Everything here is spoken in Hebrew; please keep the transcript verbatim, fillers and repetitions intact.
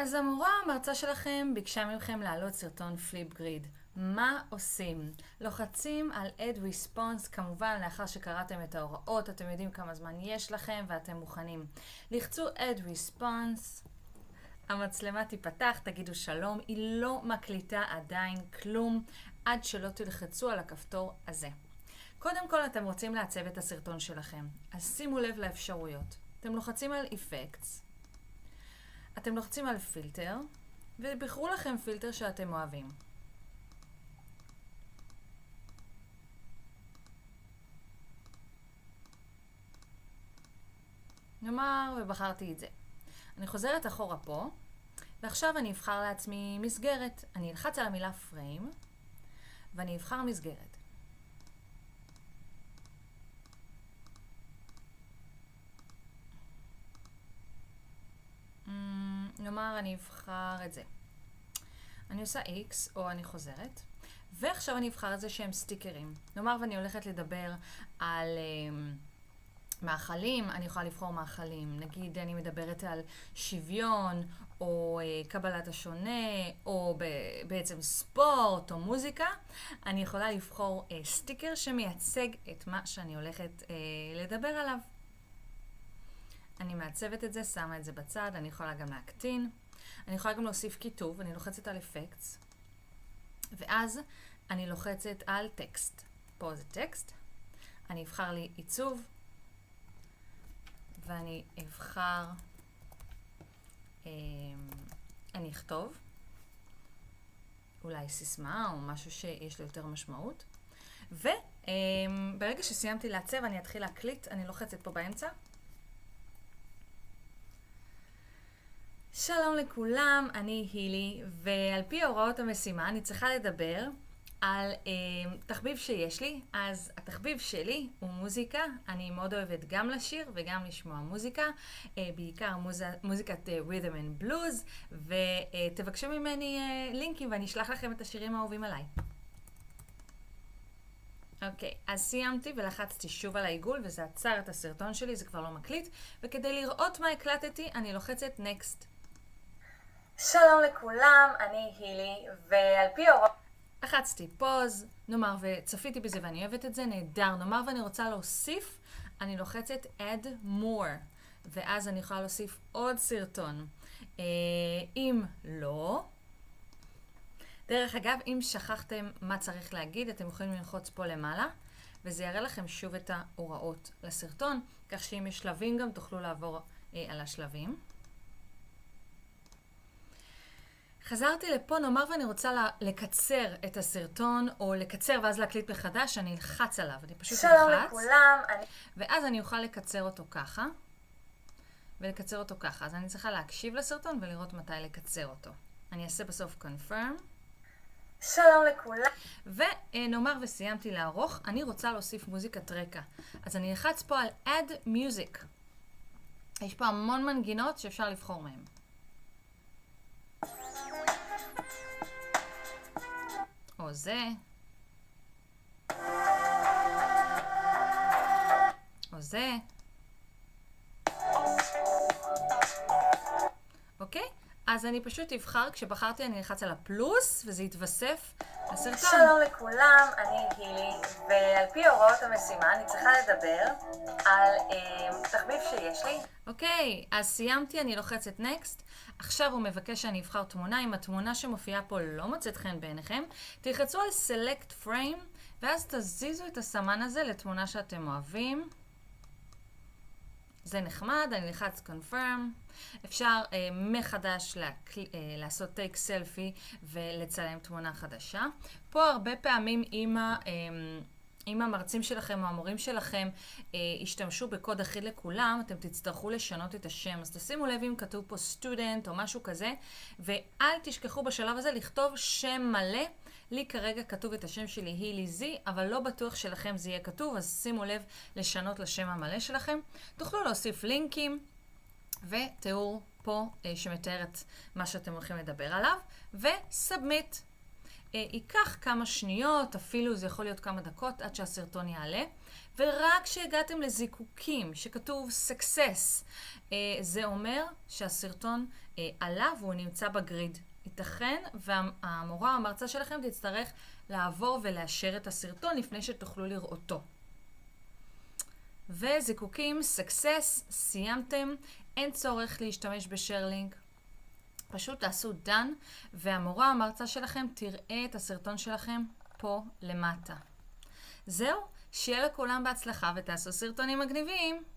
אז המורה המרצה שלכם ביקשה מכם להעלות סרטון פליפגריד. מה עושים? לוחצים על Add Response, כמובן לאחר שקראתם את ההוראות, אתם יודעים כמה זמן יש לכם ואתם מוכנים. לחצו Add Response, המצלמה תיפתח, תגידו שלום, היא לא מקליטה עדיין כלום עד שלא תלחצו על הכפתור הזה. קודם כל אתם רוצים לעצב את הסרטון שלכם, אז שימו לב לאפשרויות. אתם לוחצים על Effects, אתם לוחצים על פילטר, ובחרו לכם פילטר שאתם אוהבים. נאמר, ובחרתי את זה. אני חוזרת אחורה פה, ועכשיו אני אבחר לעצמי מסגרת. אני אלחץ על המילה Frame, ואני אבחר מסגרת. נאמר, אני אבחר את זה. אני עושה X, או אני חוזרת, ועכשיו אני אבחר את זה שהם סטיקרים. נאמר, ואני הולכת לדבר על uh, מאכלים, אני יכולה לבחור מאכלים. נגיד, אני מדברת על שוויון, או uh, קבלת השונה, או ב- בעצם ספורט, או מוזיקה. אני יכולה לבחור uh, סטיקר שמייצג את מה שאני הולכת uh, לדבר עליו. אני מעצבת את זה, שמה את זה בצד, אני יכולה גם להקטין. אני יכולה גם להוסיף כיתוב, אני לוחצת על Effects, ואז אני לוחצת על טקסט. פה זה טקסט, אני אבחר לי עיצוב, ואני אבחר, אה, אני אכתוב, אולי סיסמה או משהו שיש לו יותר משמעות, וברגע שסיימתי לעצב אני אתחיל להקליט, אני לוחצת פה באמצע. שלום לכולם, אני הילי, ועל פי הוראות המשימה אני צריכה לדבר על אה, תחביב שיש לי. אז התחביב שלי הוא מוזיקה, אני מאוד אוהבת גם לשיר וגם לשמוע מוזיקה, אה, בעיקר מוז... מוזיקת אה, Rhythm and Blues, ותבקשו ממני אה, לינקים ואני אשלח לכם את השירים האהובים עליי. אוקיי, אז סיימתי ולחצתי שוב על העיגול וזה עצר את הסרטון שלי, זה כבר לא מקליט, וכדי לראות מה הקלטתי אני לוחצת Next. שלום לכולם, אני הילי, ועל פי הוראות... לחצתי פוז, נאמר וצפיתי בזה ואני אוהבת את זה, נהדר. נאמר ואני רוצה להוסיף, אני לוחצת Add More, ואז אני יכולה להוסיף עוד סרטון. אה, אם לא... דרך אגב, אם שכחתם מה צריך להגיד, אתם יכולים ללחוץ פה למעלה, וזה יראה לכם שוב את ההוראות לסרטון, כך שאם יש שלבים גם תוכלו לעבור אה, על השלבים. חזרתי לפה, נאמר ואני רוצה לקצר את הסרטון, או לקצר ואז להקליט מחדש, אני אלחץ עליו, אני פשוט אלחץ. שלום לכולם. אני... ואז אני אוכל לקצר אותו ככה, ולקצר אותו ככה. אז אני צריכה להקשיב לסרטון ולראות מתי לקצר אותו. אני אעשה בסוף confirm. שלום לכולם. ונאמר וסיימתי לערוך, אני רוצה להוסיף מוזיקת רקע. אז אני אלחץ פה על Add Music. יש פה המון מנגינות שאפשר לבחור מהם. או זה. או זה. אוקיי? אז אני פשוט אבחר, כשבחרתי אני אלחץ על הפלוס, וזה יתווסף לסרטון. שלום לכולם, אני הילי, ועל פי הוראות המשימה אני צריכה לדבר על אה, תחביב שיש לי. אוקיי, אז סיימתי, אני לוחצת Next. עכשיו הוא מבקש שאני אבחר תמונה. אם התמונה שמופיעה פה לא מוצאת חן בעיניכם, תלחצו על Select Frame, ואז תזיזו את הסמן הזה לתמונה שאתם אוהבים. זה נחמד, אני נלחץ Confirm. אפשר אה, מחדש להקל... אה, לעשות טייק סלפי ולצלם תמונה חדשה. פה הרבה פעמים אם, ה, אה, אם המרצים שלכם או המורים שלכם אה, ישתמשו בקוד אחיד לכולם, אתם תצטרכו לשנות את השם. אז תשימו לב אם כתוב פה סטודנט או משהו כזה, ואל תשכחו בשלב הזה לכתוב שם מלא. לי כרגע כתוב את השם שלי הילי זי, אבל לא בטוח שלכם זה יהיה כתוב, אז שימו לב לשנות לשם המלא שלכם. תוכלו להוסיף לינקים ותיאור פה אה, שמתאר את מה שאתם הולכים לדבר עליו, וסאבמיט. ייקח כמה שניות, אפילו זה יכול להיות כמה דקות עד שהסרטון יעלה, ורק כשהגעתם לזיקוקים שכתוב success, זה אומר שהסרטון עלה והוא נמצא בגריד. ייתכן והמורה או המרצה שלכם תצטרך לעבור ולאשר את הסרטון לפני שתוכלו לראותו. וזיקוקים, success, סיימתם, אין צורך להשתמש בשare link. פשוט תעשו done, והמורה או המרצה שלכם תראה את הסרטון שלכם פה למטה. זהו, שיהיה לכולם בהצלחה ותעשו סרטונים מגניבים.